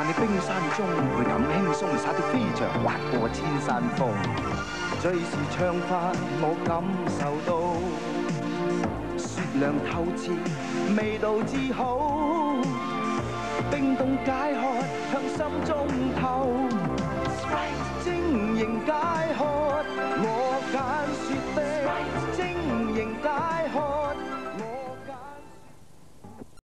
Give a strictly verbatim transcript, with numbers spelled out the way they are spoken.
你冰山中會咁輕鬆，灑脱飛翔，劃過千山峰。最是暢快，我感受到雪亮透徹，味道至好。冰凍解渴，向心中透。晶瑩解